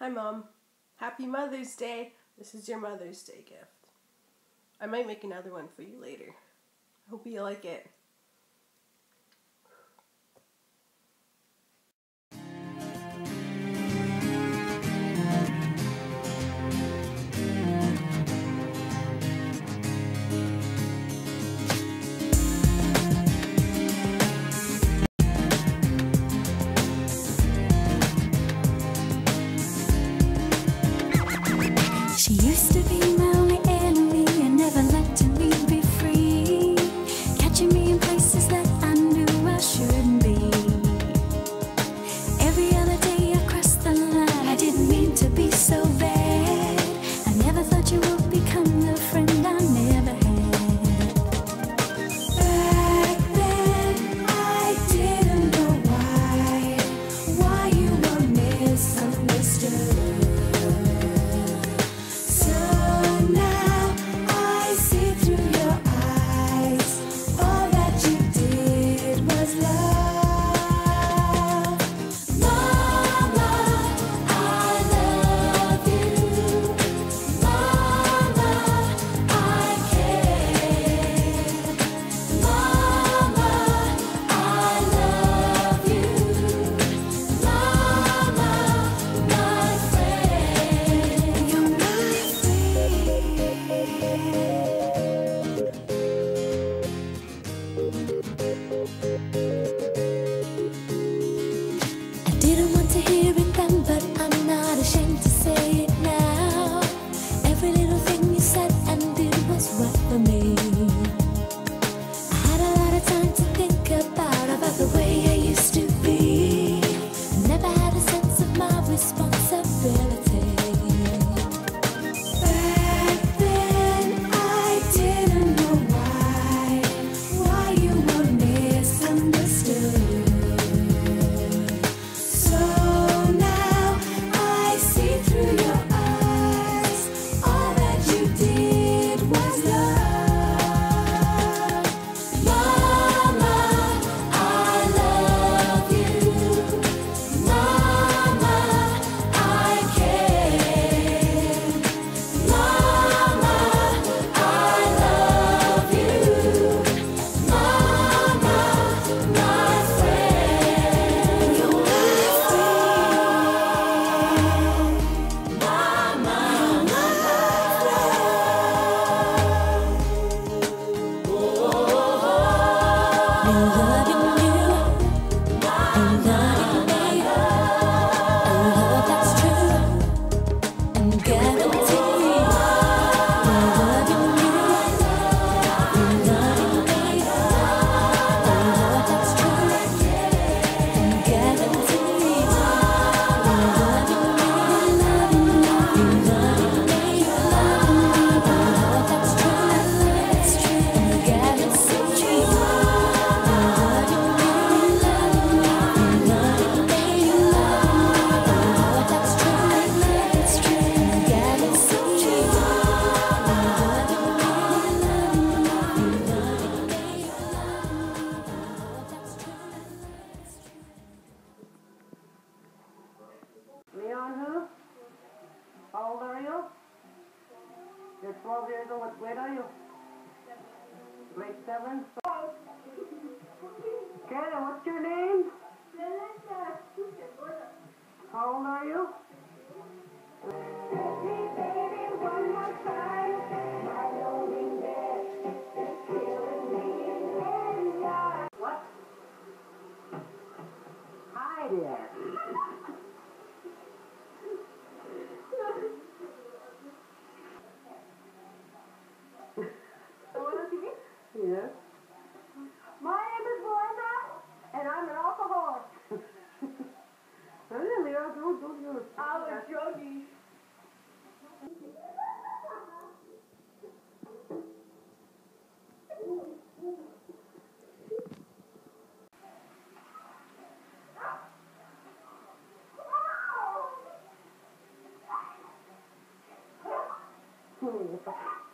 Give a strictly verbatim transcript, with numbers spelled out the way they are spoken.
Hi Mom, happy Mother's Day. This is your Mother's Day gift. I might make another one for you later. Hope you like it. She used to be my only enemy and never let me be free, catching me in places that I knew I shouldn't be. Every other day I crossed the line. I didn't mean to be so bad. I never thought you would become the friend I never had. Back then I didn't know why, why you were misunderstood. Didn't want to hear it then, but I'm not ashamed to say it now. Every little thing you said and did was right for me. I had a lot of time to think about, about the way I used to be. I never had a sense of my responsibility. Back then I didn't know why, why you were misunderstood. Leon who? How old are you? You're twelve years old. What grade are you? Grade seven? Okay, and what's your name? How old are you? What? Hi there. Yes. My name is Belinda, and I'm an alcoholic. Really? Don't, don't do it. I'm a druggie. Hmm.